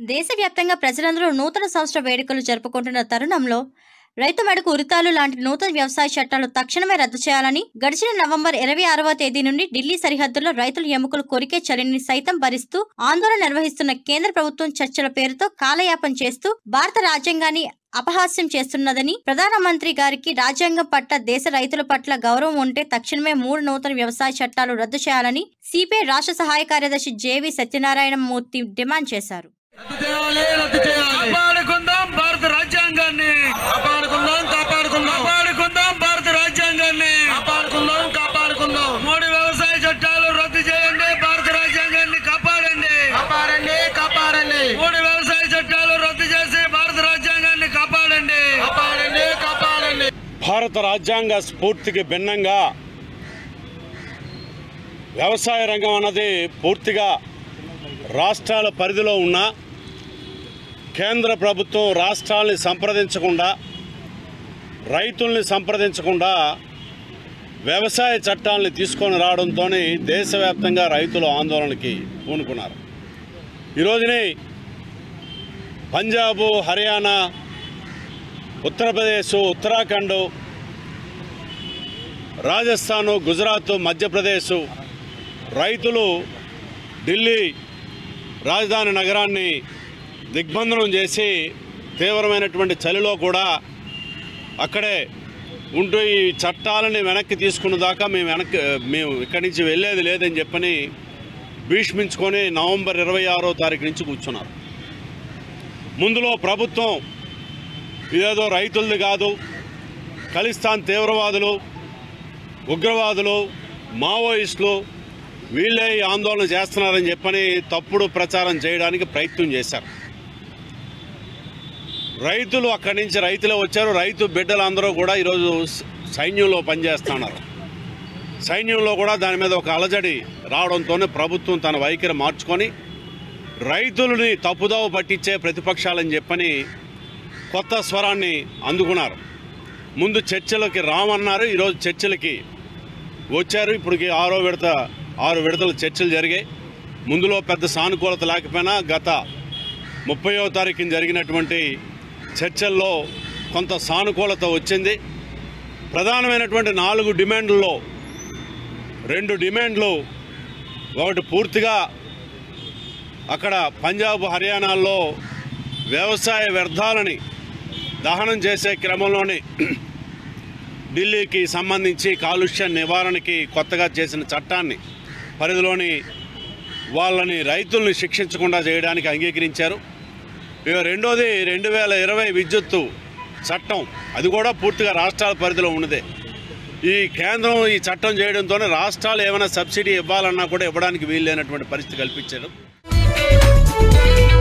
దేశవ్యాప్తంగా ప్రజలందరూ నూతన సంవత్సర వేడుకలు జరుపుకుంటున్న తరుణంలో రైతు మెడకు ఉరితాలు లాంటి నూతన వ్యవసాయ చట్టాలు తక్షణమే రద్దు చేయాలని గడిచిన నవంబర్ 26వ తేదీ నుండి ఢిల్లీ సరిహద్దుల్లో రైతుల ఎముకలు కొరికే చర్యని సైతం భరిస్తూ ఆందోళన నిర్వహిస్తున్న కేంద్ర ప్రభుత్వం చర్చల పేరుతో కాలయాపన చేస్తూ భారత రాజ్యాంగాన్ని అపహాస్యం చేస్తున్నదని ప్రధానమంత్రి గారికి రాజ్యాంగం పట్ల దేశ రైతుల పట్ల గౌరవం ఉంటే తక్షణమే 3 నూతన వ్యవసాయ చట్టాలు రద్దు చేయాలని సిపిఐ రాష్ట్ర సహాయ కార్యదర్శి జేవి సత్యనారాయణ మూర్తి డిమాండ్ చేశారు. భారత రాజ్యాంగ స్ఫూర్తికి భిన్నంగా వ్యవసాయ రంగం అన్నది పూర్తిగా రాష్ట్రాల పరిధిలో ఉన్న కేంద్ర ప్రభుత్వం రాష్ట్రాలని సంప్రదించకుండా రైతుల్ని సంప్రదించకుండా వ్యవసాయ చట్టాలని తీసుకొని రావడంతో దేశవ్యాప్తంగా రైతులు ఆందోళనకి పూనుకున్నారు. ఈరోజునే పంజాబు, హర్యానా, ఉత్తరప్రదేశ్, ఉత్తరాఖండ్, రాజస్థాను, గుజరాత్, మధ్యప్రదేశ్ రైతులు ఢిల్లీ రాజధాని నగరాన్ని దిగ్బంధనం చేసి తీవ్రమైనటువంటి చలిలో కూడా అక్కడే ఉంటూ ఈ చట్టాలని వెనక్కి తీసుకున్న దాకా మేము ఇక్కడి నుంచి వెళ్ళేది లేదని చెప్పని భీష్మించుకొని నవంబర్ 26వ తారీఖు నుంచి కూర్చున్నారు. ముందులో ప్రభుత్వం ఇదేదో రైతులది కాదు, ఖలిస్తాన్ తీవ్రవాదులు, ఉగ్రవాదులు, మావోయిస్టులు వీళ్ళే ఈ ఆందోళన చేస్తున్నారని చెప్పని తప్పుడు ప్రచారం చేయడానికి ప్రయత్నం చేశారు. రైతులు అక్కడి నుంచి రైతులే వచ్చారు. రైతు బిడ్డలందరూ కూడా ఈరోజు సైన్యంలో పనిచేస్తున్నారు. సైన్యంలో కూడా దాని మీద ఒక అలజడి రావడంతోనే ప్రభుత్వం తన వైఖరి మార్చుకొని రైతులని తప్పుదోవ పట్టించే ప్రతిపక్షాలని చెప్పని కొత్త స్వరాన్ని అందుకున్నారు. ముందు చర్చలకి రామన్నారు, ఈరోజు చర్చలకి వచ్చారు. ఇప్పటికి 6 విడతల చర్చలు జరిగాయి. ముందులో పెద్ద సానుకూలత లేకపోయినా గత 30వ తారీఖున జరిగినటువంటి చర్చల్లో కొంత సానుకూలత వచ్చింది. ప్రధానమైనటువంటి 4 డిమాండ్లలో 2 డిమాండ్లు, ఒకటి పూర్తిగా అక్కడ పంజాబ్, హర్యానాల్లో వ్యవసాయ వ్యర్థాలని దహనం చేసే క్రమంలోనే ఢిల్లీకి సంబంధించి కాలుష్య నివారణకి కొత్తగా చేసిన చట్టాన్ని పరిధిలోని వాళ్ళని రైతుల్ని శిక్షించకుండా చేయడానికి అంగీకరించారు. ఇక రెండోది 2020 విద్యుత్తు చట్టం, అది కూడా పూర్తిగా రాష్ట్రాల పరిధిలో ఉన్నదే. ఈ కేంద్రం ఈ చట్టం చేయడంతోనే రాష్ట్రాలు ఏమైనా సబ్సిడీ ఇవ్వాలన్నా కూడా ఇవ్వడానికి వీలు లేనటువంటి పరిస్థితి కల్పించారు.